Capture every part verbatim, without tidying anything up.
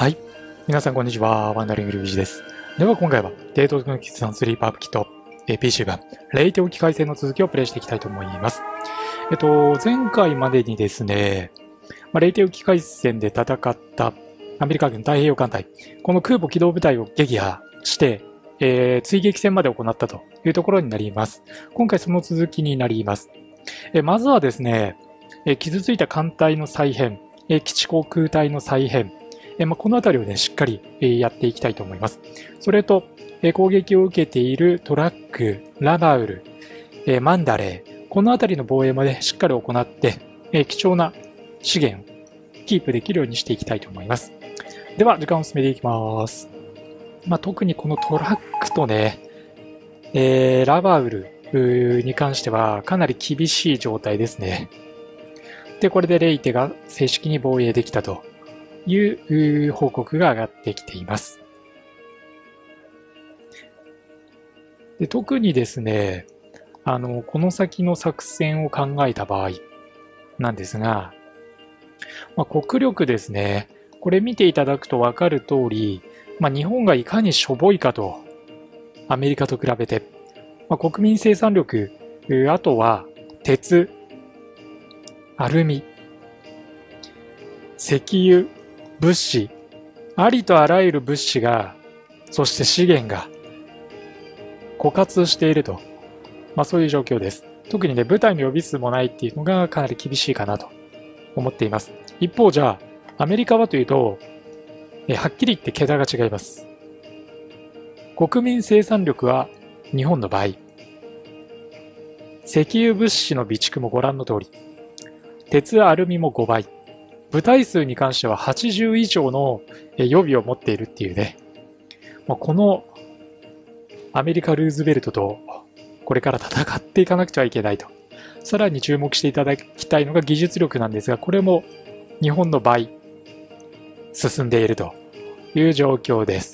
はい。皆さん、こんにちは。ワンダリングルイージです。では、今回は、デートの決算スリーパープキット、ピーシー 版、レイテ置き回戦の続きをプレイしていきたいと思います。えっと、前回までにですね、まあ、レイテ置き回戦で戦ったアメリカ軍太平洋艦隊、この空母機動部隊を撃破して、えー、追撃戦まで行ったというところになります。今回その続きになります。えまずはですね、え傷ついた艦隊の再編、え基地航空隊の再編、えまあ、このあたりをね、しっかり、えやっていきたいと思います。それと、え攻撃を受けているトラック、ラバウル、えマンダレー、このあたりの防衛までしっかり行って、え貴重な資源をキープできるようにしていきたいと思います。では、時間を進めていきます。まあ、特にこのトラックとね、えー、ラバウルに関してはかなり厳しい状態ですね。で、これでレイテが正式に防衛できたという報告が上がってきています。で、特にですね、あの、この先の作戦を考えた場合なんですが、まあ、国力ですね、これ見ていただくと分かる通り、まあ、日本がいかにしょぼいかと、アメリカと比べて、まあ、国民生産力、あとは鉄、アルミ、石油、物資、ありとあらゆる物資が、そして資源が枯渇していると、まあ、そういう状況です。特にね、部隊の予備数もないっていうのがかなり厳しいかなと思っています。一方じゃあ、アメリカはというと、えはっきり言って桁が違います。国民生産力は日本の倍。石油物資の備蓄もご覧の通り。鉄、アルミもごばい。部隊数に関してははちじゅう以上の予備を持っているっていうね。このアメリカ・ルーズベルトとこれから戦っていかなくてはいけないと。さらに注目していただきたいのが技術力なんですが、これも日本の倍進んでいるという状況です。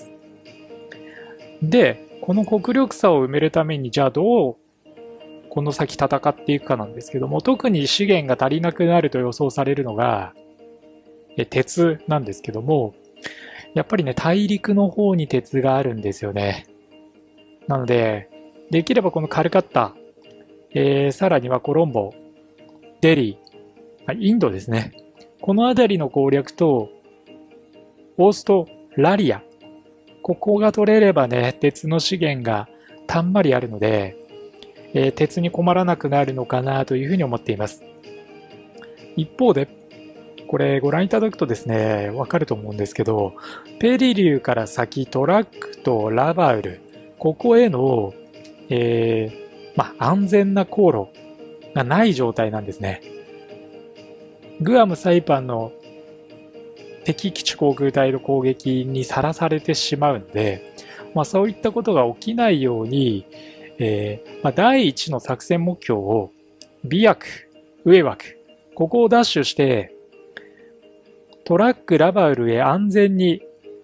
で、この国力差を埋めるために、じゃあどうこの先戦っていくかなんですけども、特に資源が足りなくなると予想されるのが鉄なんですけども、やっぱりね、大陸の方に鉄があるんですよね。なので、できればこのカルカッタ、えー、さらにはコロンボ、デリー、インドですね。この辺りの攻略と、オーストラリア、ここが取れればね、鉄の資源がたんまりあるので、えー、鉄に困らなくなるのかなというふうに思っています。一方で、これご覧いただくとですね、わかると思うんですけど、ペリリューから先トラックとラバウル、ここへの、えー、まあ、安全な航路がない状態なんですね。グアム・サイパンの敵基地航空隊の攻撃にさらされてしまうので、まあ、そういったことが起きないように、えーまあ、第一の作戦目標を美薬、上枠、ここをダッシュしてトラック、ラバウルへ安全に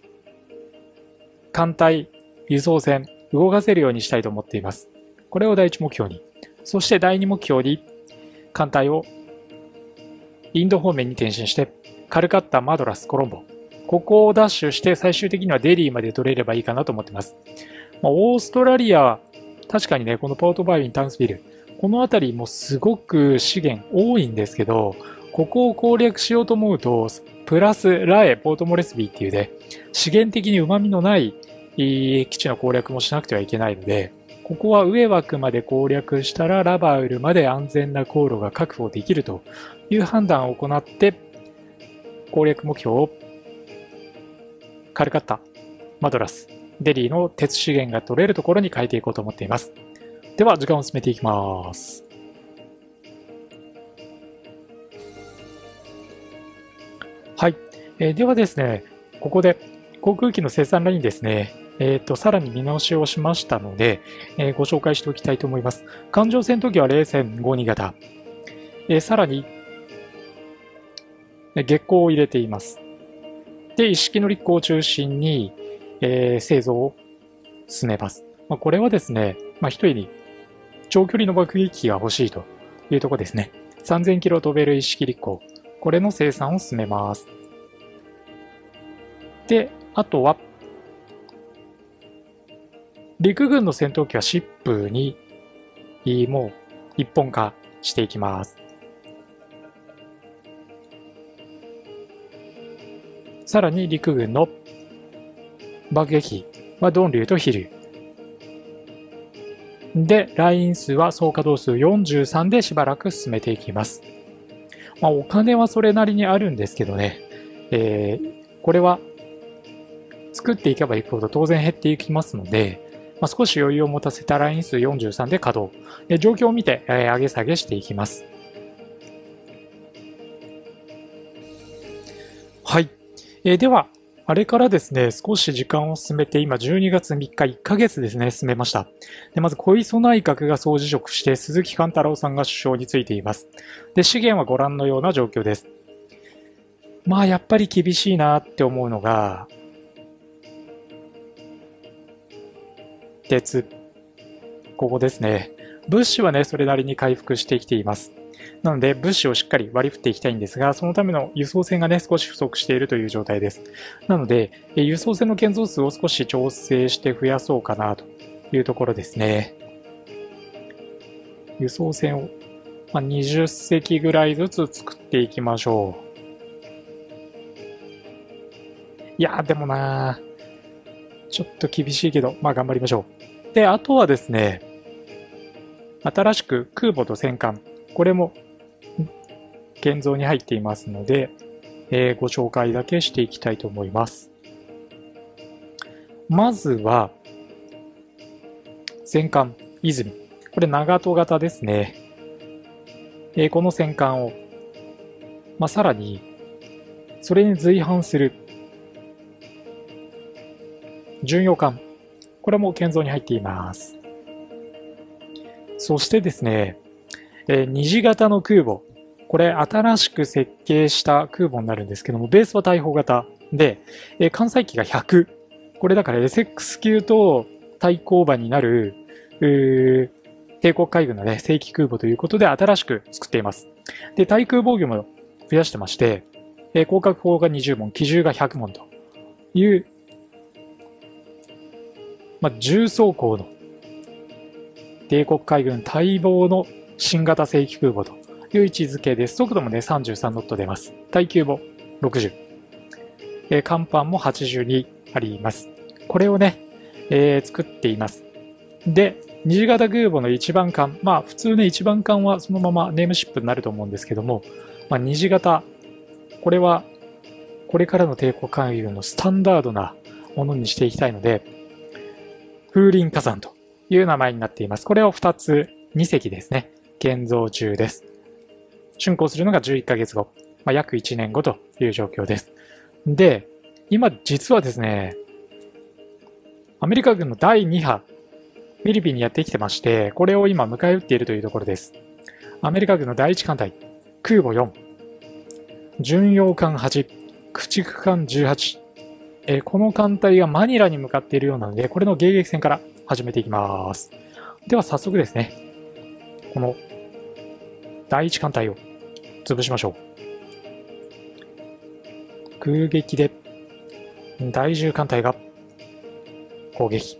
艦隊、輸送船動かせるようにしたいと思っています。これを第一目標に。そして第二目標に艦隊をインド方面に転進してカルカッタ、マドラス、コロンボ。ここをダッシュして最終的にはデリーまで取れればいいかなと思っています。まあ、オーストラリア、確かにね、このポートバイウィン、タウンスビル、この辺りもすごく資源多いんですけど、ここを攻略しようと思うと、プラスラエ、ポートモレスビーっていうね、資源的に旨味のない基地の攻略もしなくてはいけないので、ここは上枠まで攻略したらラバウルまで安全な航路が確保できるという判断を行って、攻略目標をカルカッタ、マドラス、デリーの鉄資源が取れるところに変えていこうと思っています。では時間を進めていきます。はい、えー、ではですね、ここで航空機の生産ラインですね、えー、とさらに見直しをしましたので、えー、ご紹介しておきたいと思います。艦上戦闘機はゼロせんごに型、えー、さらに月光を入れています。で、一式の立候を中心に、えー、製造を進めます。まあ、これはですね、まあ、一重に長距離の爆撃機が欲しいというところですね。さんぜんキロ飛べる一式立候、これの生産を進めます。 で、あとは、陸軍の戦闘機は疾風に、もう一本化していきます。さらに陸軍の爆撃機はドンリュウと飛龍。で、ライン数は総稼働数よんじゅうさんでしばらく進めていきます。まあ、お金はそれなりにあるんですけどね、えー、これは作っていけばいくほど当然減っていきますので、まあ、少し余裕を持たせたライン数よんじゅうさんで稼働。で、状況を見て、えー、上げ下げしていきます。はい。えー、では、あれからですね、少し時間を進めて、今じゅうにがつみっか、いっかげつですね、進めました。で、まず小磯内閣が総辞職して、鈴木貫太郎さんが首相についています。で、資源はご覧のような状況です。まあ、やっぱり厳しいなって思うのが、鉄。ここですね。物資はね、それなりに回復してきています。なので、物資をしっかり割り振っていきたいんですが、そのための輸送船がね、少し不足しているという状態です。なので、輸送船の建造数を少し調整して増やそうかなというところですね。輸送船を、まあ、にじゅっせきぐらいずつ作っていきましょう。いやー、でもなー、ちょっと厳しいけど、まあ頑張りましょう。で、あとはですね、新しく空母と戦艦、これも現像に入っていますので、えー、ご紹介だけしていきたいと思います。まずは、戦艦泉。これ長門型ですね。えー、この戦艦を、まあ、さらに、それに随伴する巡洋艦。これも建造に入っています。そしてですね、えー、虹型の空母。これ新しく設計した空母になるんですけども、ベースは大砲型で、えー、艦載機がひゃく。これだから エスエックス 級と対抗馬になる、帝国海軍のね、正規空母ということで新しく作っています。で、対空防御も増やしてまして、えー、広角砲がにじゅうもん、機銃がひゃくもんという、まあ、重装甲の帝国海軍待望の新型正規空母という位置づけです。速度もね、さんじゅうさんノット出ます。耐久もろくじゅう。えー、甲板もはちじゅうにあります。これをね、えー、作っています。で、虹型空母の一番艦。まあ、普通ね、一番艦はそのままネームシップになると思うんですけども、まあ、虹型。これは、これからの帝国海軍のスタンダードなものにしていきたいので、風林火山という名前になっています。これをふたつ、にせきですね。建造中です。竣工するのがじゅういっかげつご、まあ、約いちねんごという状況です。で、今実はですね、アメリカ軍のだいに波、フィリピンにやってきてまして、これを今迎え撃っているというところです。アメリカ軍のだいいち艦隊、空母よん、巡洋艦はち、駆逐艦じゅうはち、えー、この艦隊がマニラに向かっているようなので、これの迎撃戦から始めていきます。では早速ですね、このだいいち艦隊を潰しましょう。空撃でだいじゅう艦隊が攻撃。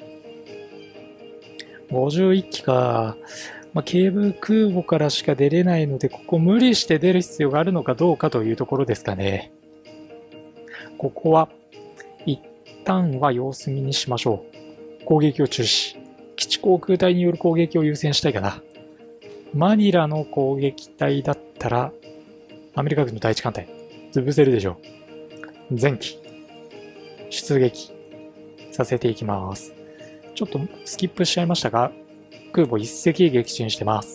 ごじゅういっきか。まあ、軽部空母からしか出れないので、ここ無理して出る必要があるのかどうかというところですかね。ここは一旦は様子見にしましょう。攻撃を中止。基地航空隊による攻撃を優先したいかな。マニラの攻撃隊だったら、アメリカ軍のだいいち艦隊、潰せるでしょう。前期、出撃させていきます。ちょっとスキップしちゃいましたが、空母一隻撃沈してます。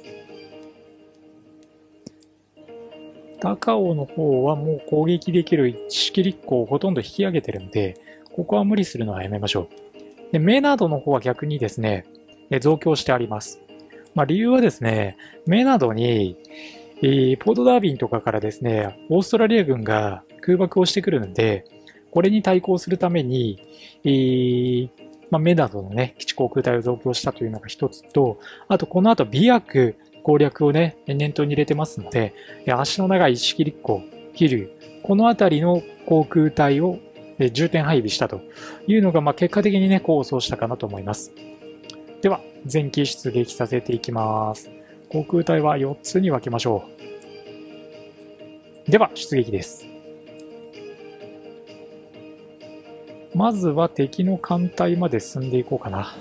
高尾の方はもう攻撃できる一式立候をほとんど引き上げてるので、ここは無理するのはやめましょう。で、メナドの方は逆にですね、増強してあります。まあ理由はですね、メナドに、えー、ポートダービンとかからですね、オーストラリア軍が空爆をしてくるので、これに対抗するために、えーまあ、メナドのね、基地航空隊を増強したというのが一つと、あとこの後ビアク攻略をね、念頭に入れてますので、足の長い一式立候、飛龍、このあたりの航空隊をえ重点配備したというのが、まあ、結果的にね、功を奏したかなと思います。では、前期出撃させていきます。航空隊はよっつに分けましょう。では、出撃です。まずは敵の艦隊まで進んでいこうかな。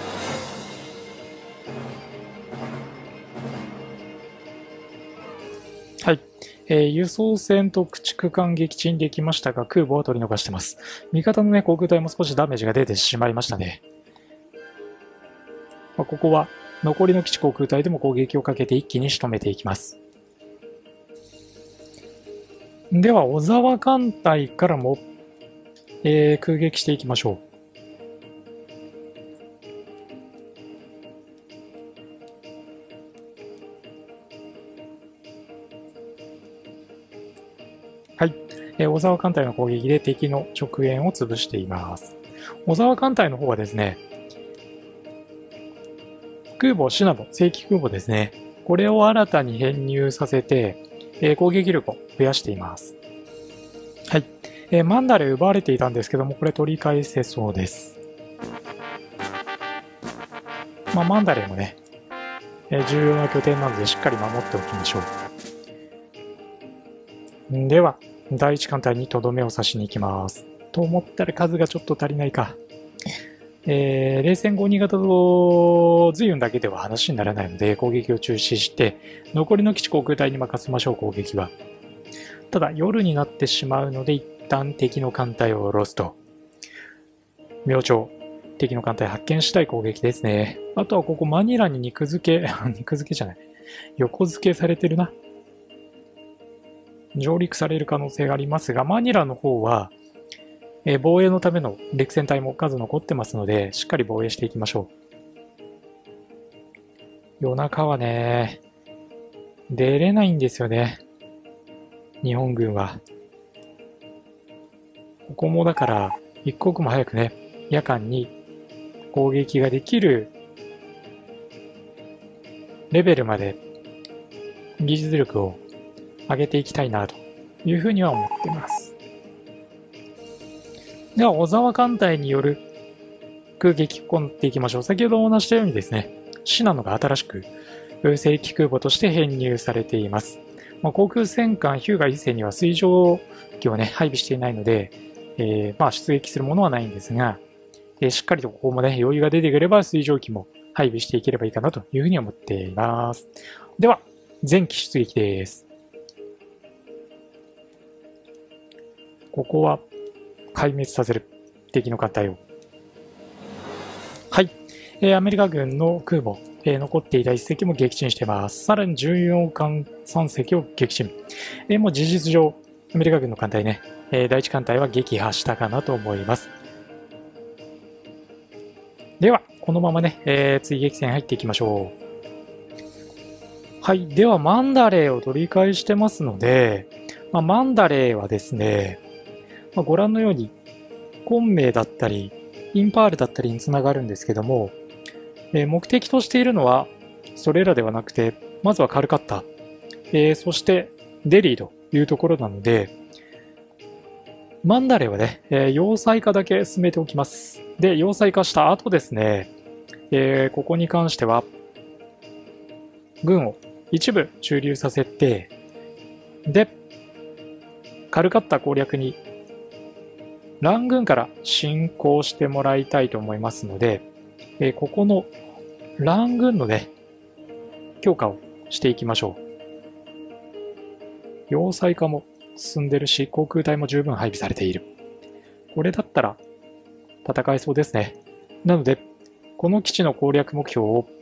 はい。えー、輸送船と駆逐艦撃沈できましたが、空母は取り逃してます。味方のね、航空隊も少しダメージが出てしまいましたね。まあ、ここは残りの基地航空隊でも攻撃をかけて一気に仕留めていきます。では、小沢艦隊からも、えー、空撃していきましょう。はい、えー、小沢艦隊の攻撃で敵の直縁を潰しています。小沢艦隊の方はですね、空母シナボ、正規空母ですね。これを新たに編入させて、えー、攻撃力を増やしています。はい、えー、マンダレ奪われていたんですけども、これ取り返せそうです。まあ、マンダレもね、えー、重要な拠点なのでしっかり守っておきましょう。では、第一艦隊にとどめを刺しに行きます。と思ったら数がちょっと足りないか。えー、冷戦後新潟と随分だけでは話にならないので攻撃を中止して残りの基地航空隊に任せましょう。攻撃はただ夜になってしまうので一旦敵の艦隊を下ろすと。明朝敵の艦隊発見したい攻撃ですね。あとはここマニラに肉付け肉付けじゃない横付けされてるな。上陸される可能性がありますが、マニラの方はえー、防衛のための陸戦隊も数残ってますので、しっかり防衛していきましょう。夜中はね、出れないんですよね。日本軍は。ここもだから、一刻も早くね、夜間に攻撃ができるレベルまで技術力を上げていきたいなというふうには思っています。では、小沢艦隊による空撃込んでいきましょう。先ほどお話したようにですね、シナノが新しく正規空母として編入されています。まあ、航空戦艦ヒューガ一世には水上機をね、配備していないので、えー、まあ出撃するものはないんですが、えー、しっかりとここもね、余裕が出てくれば水上機も配備していければいいかなというふうに思っています。では、前期出撃です。ここは、壊滅させる敵の艦隊を。はい、えー、アメリカ軍の空母、えー、残っていたいっ隻も撃沈しています。さらにじゅうよん艦さん隻を撃沈、えー、もう事実上アメリカ軍の艦隊ね、えー、第一艦隊は撃破したかなと思います。ではこのままね、えー、追撃戦入っていきましょう。はい、ではマンダレーを取り返してますので、まあ、マンダレーはですね、まあ、ご覧のように、昆明だったり、インパールだったりにつながるんですけども、えー、目的としているのは、それらではなくて、まずはカルカッタ、えー、そしてデリーというところなので、マンダレーはね、えー、要塞化だけ進めておきます。で、要塞化した後ですね、えー、ここに関しては、軍を一部駐留させて、で、カルカッタ攻略にラン軍から進行してもらいたいと思いますので、えー、ここのラン軍のね、強化をしていきましょう。要塞化も進んでるし、航空隊も十分配備されている。これだったら戦えそうですね。なので、この基地の攻略目標を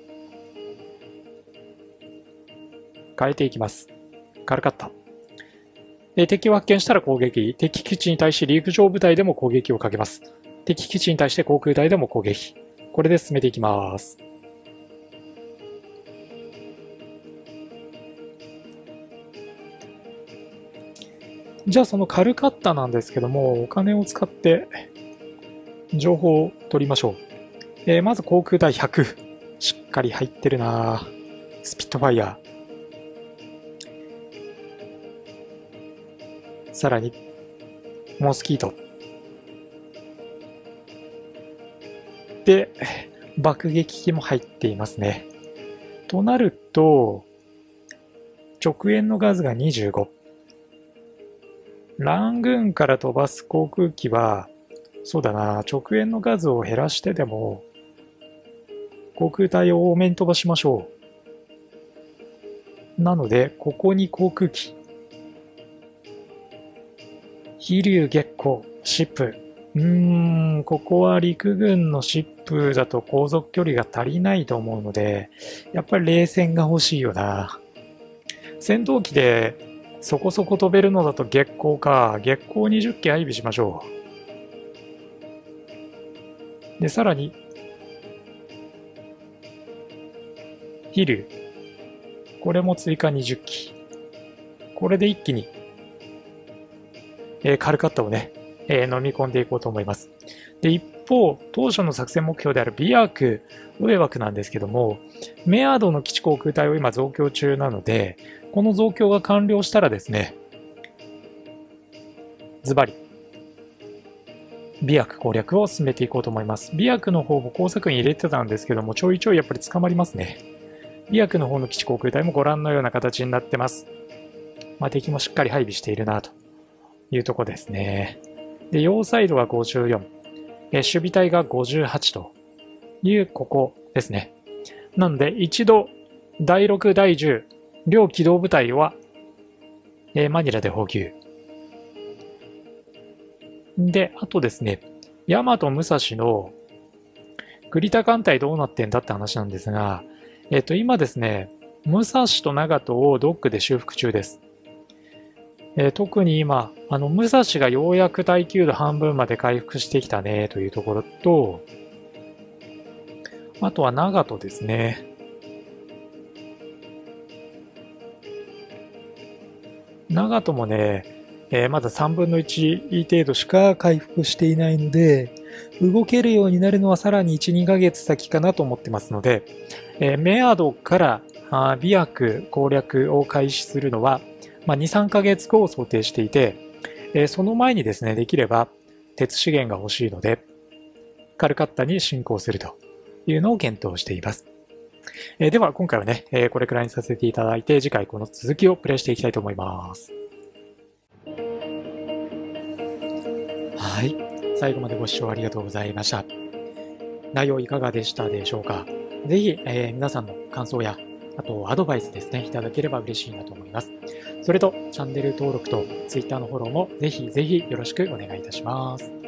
変えていきます。カルカッタ。敵を発見したら攻撃。敵基地に対し陸上部隊でも攻撃をかけます。敵基地に対して航空隊でも攻撃。これで進めていきます。じゃあそのカルカッタなんですけども、お金を使って情報を取りましょう。えー、まず航空隊ひゃく。しっかり入ってるな。スピットファイヤー。さらに、モスキート。 で、爆撃機も入っていますね。となると、直縁の数がにじゅうご。ラングーンから飛ばす航空機は、そうだな、直縁の数を減らしてでも、航空隊を多めに飛ばしましょう。なので、ここに航空機。飛竜月光、シップ。うーん、ここは陸軍のシップだと航続距離が足りないと思うので、やっぱり冷戦が欲しいよな。戦闘機でそこそこ飛べるのだと月光か。月光にじゅっ機配備しましょう。で、さらに、飛竜。これも追加にじゅっ機。これで一気に、えー、カルカッタをね、えー、飲み込んでいこうと思います。で、一方、当初の作戦目標であるビアーク、上枠なんですけども、メアドの基地航空隊を今増強中なので、この増強が完了したらですね、ズバリ、ビアーク攻略を進めていこうと思います。ビアークの方も工作員入れてたんですけども、ちょいちょいやっぱり捕まりますね。ビアークの方の基地航空隊もご覧のような形になってます。まあ、敵もしっかり配備しているなというとこですね。で、両サイドがごじゅうよん、え守備隊がごじゅうはちというここですね。なので、一度、だいろく、だいじゅう、両機動部隊は、えー、マニラで補給。で、あとですね、大和武蔵の栗田艦隊どうなってんだって話なんですが、えっと、今ですね、武蔵と長門をドックで修復中です。えー、特に今、あの、武蔵がようやく耐久度半分まで回復してきたねというところと、あとは長門ですね。長門もね、えー、まださんぶんのいち程度しか回復していないので、動けるようになるのはさらにいち、にかげつ先かなと思ってますので、えー、メアドからあビアク攻略を開始するのは、まあ、に、さんかげつごを想定していて、えー、その前にですね、できれば鉄資源が欲しいので、カルカッタに進行するというのを検討しています。えー、では今回はね、えー、これくらいにさせていただいて、次回この続きをプレイしていきたいと思います。はい。最後までご視聴ありがとうございました。内容いかがでしたでしょうか。ぜひ、えー、皆さんの感想や、あとアドバイスですね、いただければ嬉しいなと思います。それと、チャンネル登録と Twitter のフォローもぜひぜひよろしくお願いいたします。